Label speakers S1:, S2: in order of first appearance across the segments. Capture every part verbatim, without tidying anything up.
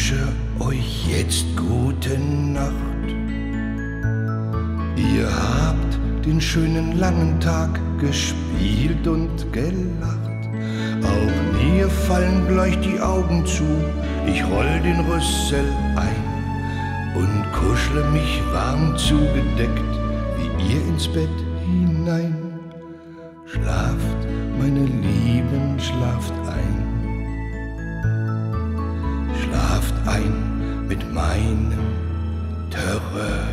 S1: wünsche euch jetzt gute Nacht. Ihr habt den schönen langen Tag gespielt und gelacht. Auch mir fallen gleich die Augen zu. Ich roll den Rüssel ein und kuschle mich warm zugedeckt wie ihr ins Bett hinein. Schlaft, meine Lieben, schlaft ein. Schlaft ein mit meinem Terror.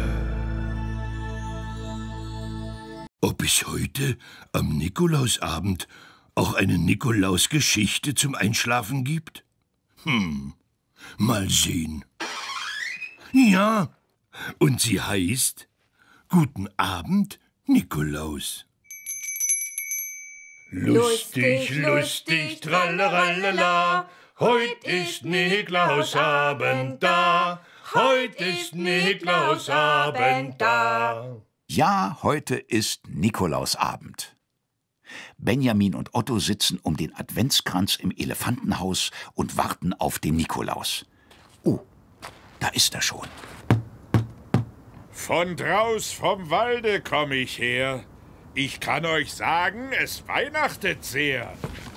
S1: Ob es heute am Nikolausabend auch eine Nikolausgeschichte zum Einschlafen gibt? Hm, mal sehen. Ja, und sie heißt Guten Abend, Nikolaus.
S2: Lustig, lustig, trallerallala, heut ist Nikolausabend da, heut ist Nikolausabend da.
S3: Ja, heute ist Nikolausabend. Benjamin und Otto sitzen um den Adventskranz im Elefantenhaus und warten auf den Nikolaus. Oh, da ist er schon.
S4: Von draus vom Walde komm ich her. Ich kann euch sagen, es weihnachtet sehr.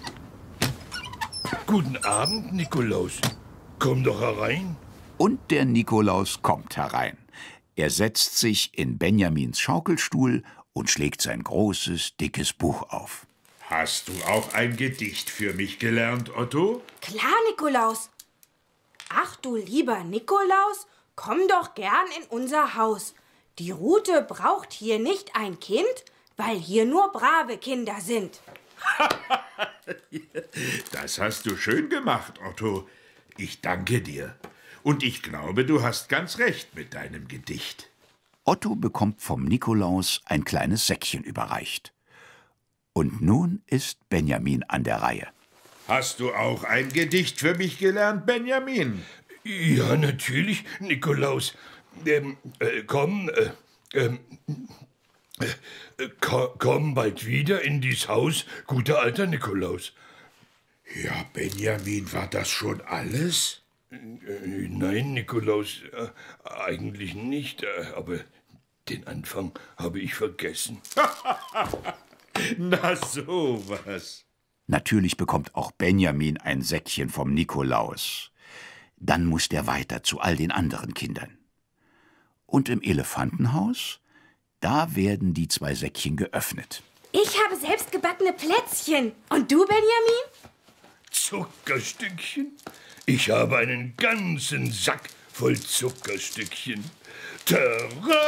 S1: Guten Abend, Nikolaus. Komm doch herein.
S3: Und der Nikolaus kommt herein. Er setzt sich in Benjamins Schaukelstuhl und schlägt sein großes, dickes Buch auf.
S4: Hast du auch ein Gedicht für mich gelernt, Otto?
S2: Klar, Nikolaus. Ach du lieber Nikolaus, komm doch gern in unser Haus. Die Rute braucht hier nicht ein Kind, weil hier nur brave Kinder sind.
S4: Das hast du schön gemacht, Otto. Ich danke dir. Und ich glaube, du hast ganz recht mit deinem Gedicht.
S3: Otto bekommt vom Nikolaus ein kleines Säckchen überreicht. Und nun ist Benjamin an der Reihe.
S4: Hast du auch ein Gedicht für mich gelernt, Benjamin?
S1: Ja, natürlich, Nikolaus. Ähm, äh, komm, äh, ähm, äh, ko komm bald wieder in dies Haus, guter alter Nikolaus.
S4: Ja, Benjamin, war das schon alles?
S1: Äh, nein, Nikolaus, äh, eigentlich nicht, äh, aber den Anfang habe ich vergessen.
S4: Na sowas.
S3: Natürlich bekommt auch Benjamin ein Säckchen vom Nikolaus. Dann muss der weiter zu all den anderen Kindern. Und im Elefantenhaus, da werden die zwei Säckchen geöffnet.
S2: Ich habe selbst gebackene Plätzchen. Und du, Benjamin?
S1: Zuckerstückchen? Ich habe einen ganzen Sack voll Zuckerstückchen. Tada!